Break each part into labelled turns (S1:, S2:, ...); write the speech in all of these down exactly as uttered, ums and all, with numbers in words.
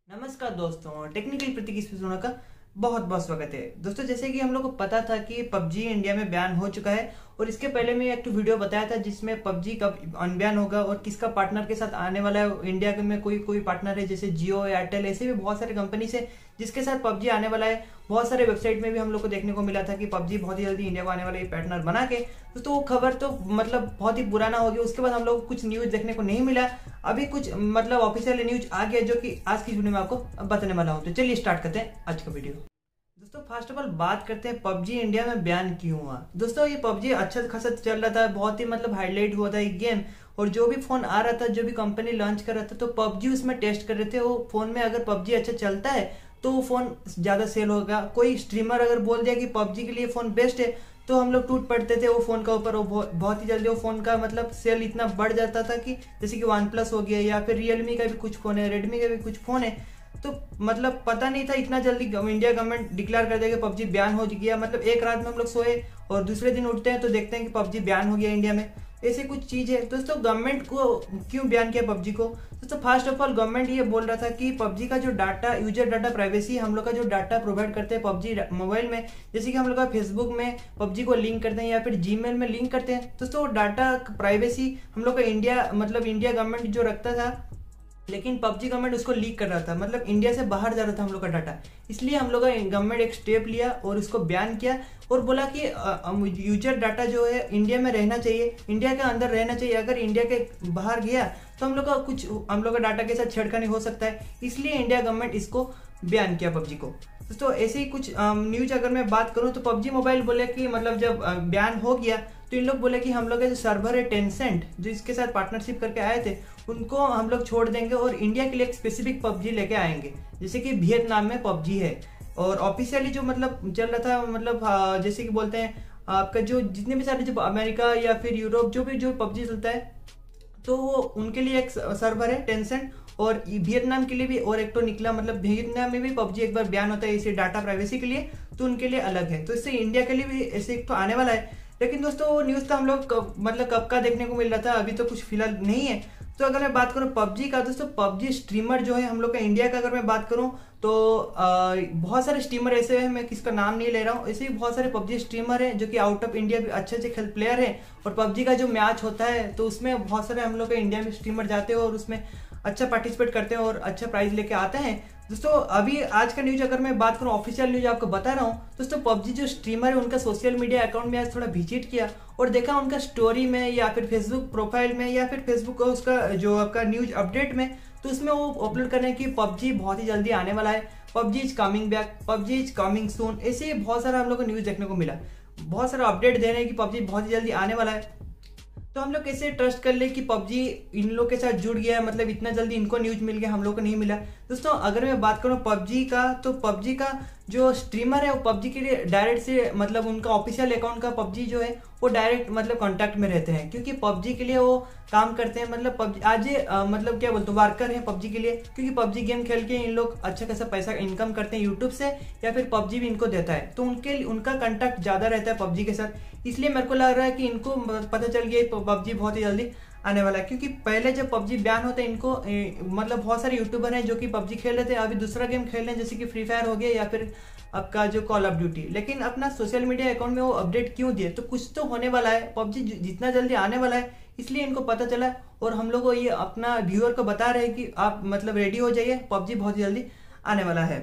S1: नमस्कार दोस्तों, टेक्निकल प्रतीक इस सुनो का बहुत बहुत स्वागत है। दोस्तों, जैसे कि हम लोग को पता था कि पबजी इंडिया में बैन हो चुका है और इसके पहले मैं एक तो वीडियो बताया था जिसमें पबजी कब अनबैन होगा और किसका पार्टनर के साथ आने वाला है। इंडिया में कोई कोई पार्टनर है जैसे जियो, एयरटेल, ऐसे भी बहुत सारे कंपनी से जिसके साथ पबजी आने वाला है। बहुत सारे वेबसाइट में भी हम लोग को देखने को मिला था कि पबजी बहुत ही जल्दी इंडिया को आने वाला है पार्टनर बना के। तो वो खबर तो मतलब बहुत ही पुराना हो गया। उसके बाद हम लोग को कुछ न्यूज देखने को नहीं मिला। अभी कुछ मतलब ऑफिशियल न्यूज आ गया जो कि आज की वीडियो में आपको बताने वाला हूँ। तो चलिए स्टार्ट करते हैं आज का वीडियो। दोस्तों, फर्स्ट ऑफ ऑल बात करते हैं पबजी इंडिया में बैन क्यों हुआ। दोस्तों, ये पबजी अच्छा खासा चल रहा था, बहुत ही मतलब हाईलाइट हुआ था ये गेम। और जो भी फोन आ रहा था, जो भी कंपनी लॉन्च कर रहा था, तो पबजी उसमें टेस्ट कर रहे थे। वो फोन में अगर पबजी अच्छा चलता है तो वो फोन ज्यादा सेल होगा। कोई स्ट्रीमर अगर बोल दिया कि पबजी के लिए फोन बेस्ट है तो हम लोग टूट पड़ते थे वो फोन का ऊपर। वो बहुत ही जल्दी वो फोन का मतलब सेल इतना बढ़ जाता था कि जैसे कि वन प्लस हो गया या फिर रियलमी का भी कुछ फोन है, रेडमी का भी कुछ फोन है। तो मतलब पता नहीं था इतना जल्दी इंडिया गवर्नमेंट डिक्लेयर कर देगा पबजी बैन हो गया। मतलब एक रात में हम लोग सोए और दूसरे दिन उठते हैं तो देखते हैं कि पबजी बैन हो गया इंडिया में। ऐसी कुछ चीज है। दोस्तों, गवर्नमेंट को क्यों बैन किया पबजी को? दोस्तों, फर्स्ट ऑफ ऑल गवर्नमेंट ये बोल रहा था कि पबजी का जो डाटा, यूजर डाटा प्राइवेसी, हम लोग का जो डाटा प्रोवाइड करते हैं पबजी मोबाइल में, जैसे कि हम लोग का फेसबुक में पबजी को लिंक करते हैं या फिर जीमेल में लिंक करते हैं। दोस्तों, डाटा प्राइवेसी हम लोग का इंडिया मतलब इंडिया गवर्नमेंट जो रखता था, लेकिन पबजी गवर्नमेंट उसको लीक कर रहा था। मतलब इंडिया से बाहर जा रहा था हम लोग का डाटा। इसलिए हम लोग का गवर्नमेंट एक स्टेप लिया और उसको बैन किया और बोला कि यूजर डाटा जो है इंडिया में रहना चाहिए, इंडिया के अंदर रहना चाहिए। अगर इंडिया के बाहर गया तो हम लोग का कुछ हम लोग का डाटा के साथ छेड़खानी हो सकता है। इसलिए इंडिया गवर्नमेंट इसको बैन किया पबजी को। दोस्तों, ऐसे ही कुछ न्यूज अगर मैं बात करूं तो पबजी मोबाइल बोले कि मतलब जब बैन हो गया तो इन लोग बोले कि हम लोग का जो सर्वर है टेंसेंट, जो इसके साथ पार्टनरशिप करके आए थे, उनको हम लोग छोड़ देंगे और इंडिया के लिए एक स्पेसिफिक पबजी लेके आएंगे। जैसे कि वियतनाम में पबजी है और ऑफिशियली जो मतलब चल रहा था, मतलब जैसे कि बोलते हैं आपका जो जितने भी सारे जो अमेरिका या फिर यूरोप जो भी जो पबजी चलता है तो वो उनके लिए एक सर्वर है टेंसेंट। और वियतनाम के लिए भी और एक तो निकला, मतलब वियतनाम में भी पबजी एक बार बैन होता है इसे डाटा प्राइवेसी के लिए, तो उनके लिए अलग है। तो इससे इंडिया के लिए भी ऐसे एक तो आने वाला है। लेकिन दोस्तों, न्यूज तो हम लोग कब, मतलब कब का देखने को मिल रहा था, अभी तो कुछ फिलहाल नहीं है। तो अगर मैं बात करूं पबजी का, दोस्तों पबजी स्ट्रीमर जो है हम लोग का इंडिया का अगर मैं बात करूं तो आ, बहुत सारे स्ट्रीमर ऐसे हैं, मैं किसका नाम नहीं ले रहा हूं। ऐसे ही बहुत सारे पबजी स्ट्रीमर हैं जो कि आउट ऑफ इंडिया भी अच्छे अच्छे खेल प्लेयर हैं। और पबजी का जो मैच होता है तो उसमें बहुत सारे हम लोग का इंडिया में स्ट्रीमर जाते हैं और उसमें अच्छा पार्टिसिपेट करते हैं और अच्छा प्राइज लेके आते हैं। दोस्तों, अभी आज का न्यूज अगर मैं बात करूं, ऑफिशियल न्यूज आपको बता रहा हूं। दोस्तों, पबजी जो स्ट्रीमर है उनका सोशल मीडिया अकाउंट में आज थोड़ा विजिट किया और देखा उनका स्टोरी में या फिर फेसबुक प्रोफाइल में या फिर फेसबुक उसका जो आपका न्यूज अपडेट में, तो उसमें वो अपलोड कर रहे हैं कि पबजी बहुत ही जल्दी आने वाला है, PUBG is coming back, PUBG is coming soon. ऐसे बहुत सारा हम लोग को न्यूज देखने को मिला, बहुत सारा अपडेट दे रहे हैं कि पबजी बहुत ही जल्दी आने वाला है। तो हम लोग कैसे ट्रस्ट कर ले कि पबजी इन लोग के साथ जुड़ गया है, मतलब इतना जल्दी इनको न्यूज मिल गया, हम लोग को नहीं मिला। दोस्तों, अगर मैं बात करूं पबजी का, तो पबजी का जो स्ट्रीमर है वो पबजी के लिए डायरेक्ट से मतलब उनका ऑफिशियल अकाउंट का पबजी जो है वो डायरेक्ट मतलब कांटेक्ट में रहते हैं, क्योंकि पबजी के लिए वो काम करते हैं। मतलब पबजी आज ये मतलब क्या बोलते वर्कर है पबजी के लिए, क्योंकि पबजी गेम खेल के इन लोग अच्छा खासा पैसा इनकम करते हैं यूट्यूब से या फिर पबजी भी इनको देता है। तो उनके उनका कांटेक्ट ज्यादा रहता है पबजी के साथ। इसलिए मेरे को लग रहा है कि इनको पता चल गया पबजी बहुत ही जल्दी आने वाला है। क्योंकि पहले जब पबजी बैन होता है इनको ए, मतलब बहुत सारे यूट्यूबर हैं जो कि पबजी खेल रहे थे, अभी दूसरा गेम खेल रहे हैं जैसे कि फ्री फायर हो गया या फिर आपका जो कॉल ऑफ ड्यूटी। लेकिन अपना सोशल मीडिया अकाउंट में वो अपडेट क्यों दिए? तो कुछ तो होने वाला है, पबजी जितना जल्दी आने वाला है इसलिए इनको पता चला और हम लोग को ये अपना व्यूअर को बता रहे हैं कि आप मतलब रेडी हो जाइए, पबजी बहुत जल्दी आने वाला है।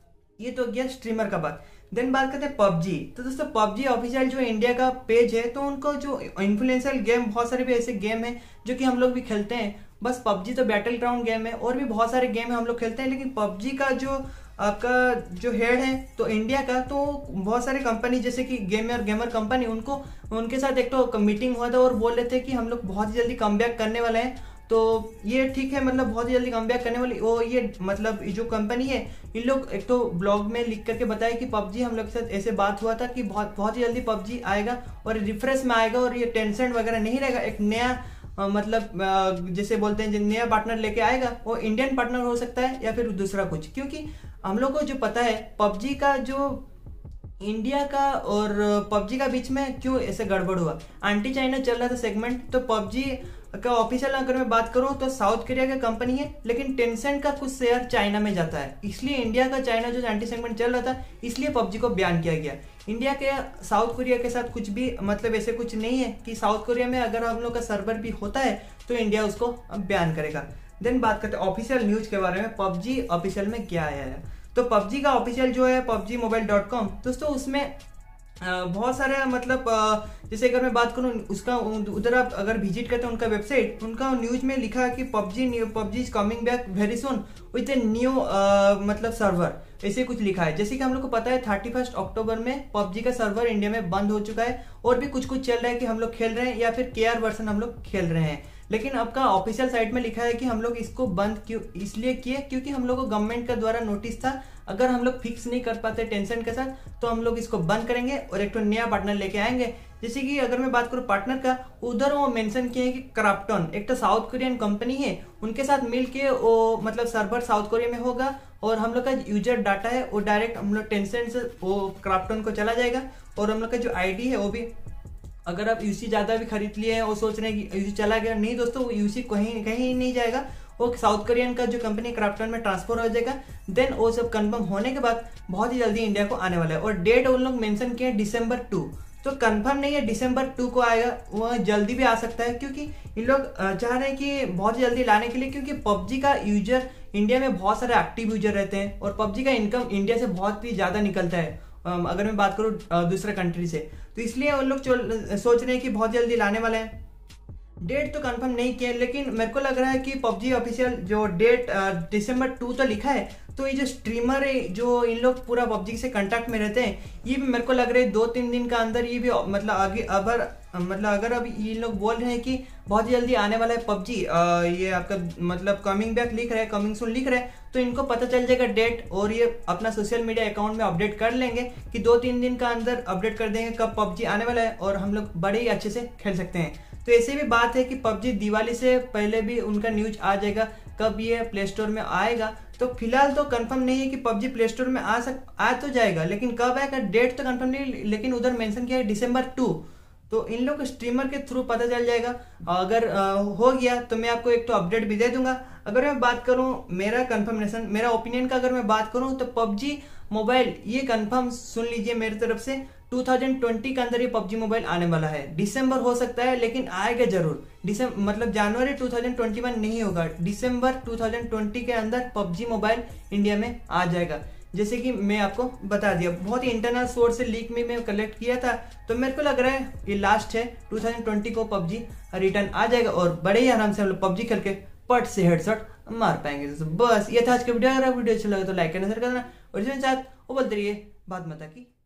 S1: ये तो गया स्ट्रीमर का बात। देन बात करते हैं पबजी। तो दोस्तों, पबजी ऑफिशियल जो इंडिया का पेज है, तो उनको जो इन्फ्लुएंशियल गेम बहुत सारे भी ऐसे गेम है जो कि हम लोग भी खेलते हैं। बस पबजी तो बैटल ग्राउंड गेम है और भी बहुत सारे गेम है हम लोग खेलते हैं, लेकिन पबजी का जो आपका जो हेड है तो इंडिया का, तो बहुत सारे कंपनी जैसे कि गेमर गेमर कंपनी, उनको उनके साथ एक तो मीटिंग हुआ था और बोल रहे थे कि हम लोग बहुत जल्दी कम बैक करने वाले हैं। तो ये ठीक है, मतलब बहुत जल्दी कम बैक करने वाली वो ये मतलब जो कंपनी है, इन लोग एक तो ब्लॉग में लिख करके बताया कि पबजी हम लोग के साथ ऐसे बात हुआ था कि बहुत बहुत ही जल्दी पबजी आएगा और रिफ्रेश में आएगा और ये टेंसेंट वगैरह नहीं रहेगा। एक नया आ, मतलब आ, जैसे बोलते हैं नया पार्टनर लेके आएगा, वो इंडियन पार्टनर हो सकता है या फिर दूसरा कुछ। क्योंकि हम लोग को जो पता है पबजी का जो इंडिया का और पबजी का बीच में क्यों ऐसे गड़बड़ हुआ। एंटी चाइना चल रहा था सेगमेंट, तो पबजी का ऑफिशियल अगर मैं बात करूं तो साउथ कोरिया का कंपनी है, लेकिन टेंसेंट का कुछ शेयर चाइना में जाता है, इसलिए इंडिया का चाइना जो एंटी सेगमेंट चल रहा था इसलिए पबजी को बैन किया गया। इंडिया के साउथ कोरिया के साथ कुछ भी मतलब ऐसे कुछ नहीं है कि साउथ कोरिया में अगर हम लोग का सर्वर भी होता है तो इंडिया उसको बैन करेगा। देन बात करते हैं ऑफिशियल न्यूज के बारे में, पबजी ऑफिशियल में क्या आया है। तो पबजी का ऑफिशियल जो है पबजी मोबाइल डॉट कॉम दोस्तों, उसमें बहुत सारे मतलब जैसे अगर मैं बात करूं उसका उधर आप अगर विजिट करते हैं उनका वेबसाइट, उनका न्यूज में लिखा है कि PUBG new PUBG is coming back very soon with a new मतलब सर्वर, ऐसे कुछ लिखा है। जैसे कि हम लोग को पता है थर्टी फर्स्ट अक्टूबर में पबजी का सर्वर इंडिया में बंद हो चुका है, और भी कुछ कुछ चल रहा है कि हम लोग खेल रहे हैं या फिर के आर वर्सन हम लोग खेल रहे हैं, लेकिन आपका ऑफिशियल साइट में लिखा है कि हम लोग इसको बंद क्यों इसलिए किए क्योंकि हम लोग को गवर्नमेंट का द्वारा नोटिस था, अगर हम लोग फिक्स नहीं कर पाते टेंसेंट के साथ तो हम लोग इसको बंद करेंगे और एक तो नया पार्टनर लेके आएंगे। जैसे कि अगर मैं बात करूं पार्टनर का, उधर वो मेंशन किए हैं कि क्राफ्टन एक तो साउथ कोरियन कंपनी है, उनके साथ मिलके वो मतलब सर्वर साउथ कोरिया में होगा और हम लोग का यूजर डाटा है वो डायरेक्ट हम लोग टेंसेंट से वो क्राफ्टन को चला जाएगा, और हम लोग का जो आईडी है वो भी अगर आप यूसी ज्यादा भी खरीद लिए हैं और सोच रहे हैं कि यूसी चला गया, नहीं दोस्तों वो यूसी कहीं कहीं नहीं जाएगा, वो साउथ कोरियन का जो कंपनी क्राफ्टन में ट्रांसफर हो जाएगा। देन वो सब कंफर्म होने के बाद बहुत ही जल्दी इंडिया को आने वाला है, और डेट उन लोग मेंशन किए दिसंबर टू, तो कंफर्म नहीं है दिसंबर टू को आएगा, वो जल्दी भी आ सकता है क्योंकि इन लोग चाह रहे हैं कि बहुत जल्दी लाने के लिए, क्योंकि पबजी का यूजर इंडिया में बहुत सारे एक्टिव यूजर रहते हैं और पबजी का इनकम इंडिया से बहुत ही ज्यादा निकलता है अगर मैं बात करूँ दूसरे कंट्री से, तो इसलिए उन लोग सोच रहे हैं कि बहुत जल्दी लाने वाले हैं। डेट तो कंफर्म नहीं किया, लेकिन मेरे को लग रहा है कि पबजी ऑफिशियल जो डेट दिसंबर टू तो लिखा है, तो ये जो स्ट्रीमर है जो इन लोग पूरा पबजी से कांटेक्ट में रहते हैं, ये भी मेरे को लग रहा है दो तीन दिन का अंदर ये भी मतलब आगे अगर मतलब अगर अब ये लोग बोल रहे हैं कि बहुत जल्दी आने वाला है पबजी, ये आपका मतलब कमिंग बैक लिख रहे हैं, कमिंग सून लिख रहे हैं, तो इनको पता चल जाएगा डेट, और ये अपना सोशल मीडिया अकाउंट में अपडेट कर लेंगे कि दो तीन दिन का अंदर अपडेट कर देंगे कब पबजी आने वाला है, और हम लोग बड़े ही अच्छे से खेल सकते हैं। तो ऐसे भी बात है कि पबजी दिवाली से पहले भी उनका न्यूज आ जाएगा कब ये प्ले स्टोर में आएगा, तो फिलहाल तो कंफर्म नहीं है कि पबजी प्ले स्टोर में आ सक आ तो जाएगा, लेकिन कब आएगा डेट तो कंफर्म नहीं, लेकिन उधर मेंशन किया है दिसंबर टू, तो इन लोग स्ट्रीमर के थ्रू पता चल जाएगा। अगर आ, हो गया तो मैं आपको एक तो अपडेट भी दे दूंगा। अगर मैं बात करूं मेरा कंफर्मेशन मेरा ओपिनियन का अगर मैं बात करूं तो पबजी मोबाइल ये कंफर्म सुन लीजिए मेरी तरफ से टू थाउजेंड ट्वेंटी के अंदर ये पबजी मोबाइल आने वाला है। दिसंबर हो सकता है लेकिन आएगा जरूर, दिसंबर मतलब जनवरी टू थाउजेंड ट्वेंटी वन नहीं होगा, दिसंबर टू थाउजेंड ट्वेंटी के अंदर पबजी मोबाइल इंडिया में आ जाएगा। जैसे कि मैं आपको बता दिया, बहुत ही इंटरनल सोर्स से लीक में मैं कलेक्ट किया था, तो मेरे को लग रहा है ये लास्ट है, टू थाउजेंड ट्वेंटी को पबजी रिटर्न आ जाएगा और बड़े ही आराम से हम लोग पबजी करके पट से हेडशॉट मार पाएंगे। तो बस ये था आज का वीडियो। अगर वीडियो अच्छा लगा तो लाइक करना, शेयर करना, और जिसमें साथ वो बोलते रहिए बात मता की।